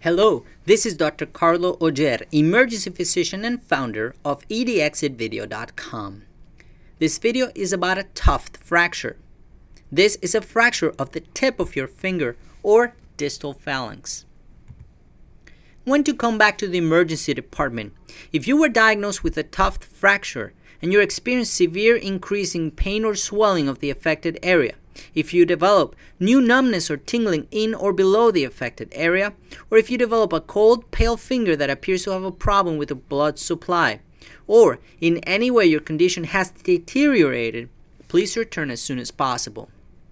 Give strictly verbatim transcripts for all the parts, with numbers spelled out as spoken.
Hello, this is Doctor Carlo Oller, emergency physician and founder of E D exit video dot com. This video is about a tuft fracture. This is a fracture of the tip of your finger or distal phalanx. When to come back to the emergency department, if you were diagnosed with a tuft fracture and you experience severe increase in pain or swelling of the affected area, if you develop new numbness or tingling in or below the affected area, or if you develop a cold, pale finger that appears to have a problem with the blood supply, or in any way your condition has deteriorated, please return as soon as possible.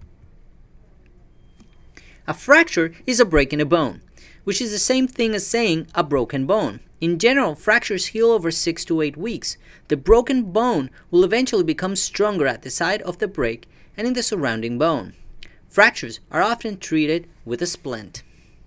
A fracture is a break in a bone, which is the same thing as saying a broken bone. In general, fractures heal over six to eight weeks. The broken bone will eventually become stronger at the side of the break and in the surrounding bone. Fractures are often treated with a splint.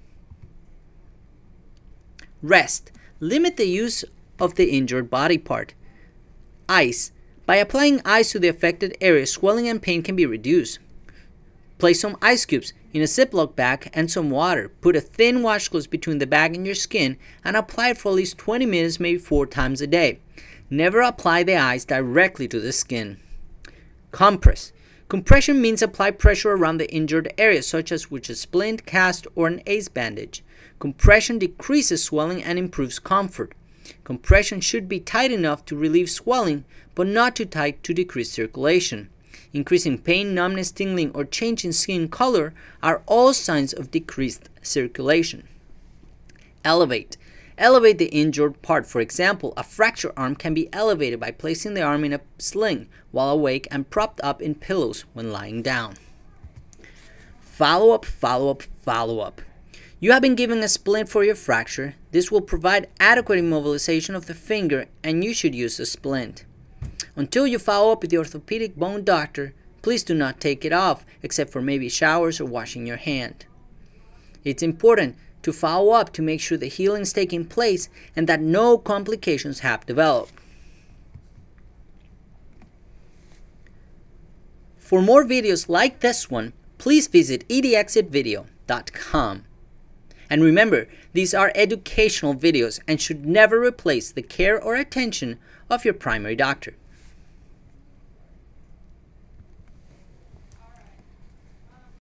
Rest. Limit the use of the injured body part. Ice. By applying ice to the affected area, swelling and pain can be reduced. Place some ice cubes in a Ziploc bag and some water. Put a thin washcloth between the bag and your skin and apply it for at least twenty minutes, maybe four times a day. Never apply the ice directly to the skin. Compress. Compression means apply pressure around the injured area, such as with a splint, cast, or an ace bandage. Compression decreases swelling and improves comfort. Compression should be tight enough to relieve swelling, but not too tight to decrease circulation. Increasing pain, numbness, tingling, or change in skin color are all signs of decreased circulation. Elevate. Elevate the injured part. For example, a fractured arm can be elevated by placing the arm in a sling while awake and propped up in pillows when lying down. Follow up, follow up, follow up. You have been given a splint for your fracture. This will provide adequate immobilization of the finger, and you should use a splint. Until you follow up with the orthopedic bone doctor, please do not take it off, except for maybe showers or washing your hand. It's important to follow up to make sure the healing is taking place and that no complications have developed. For more videos like this one, please visit E D exit video dot com. And remember, these are educational videos and should never replace the care or attention of your primary doctor.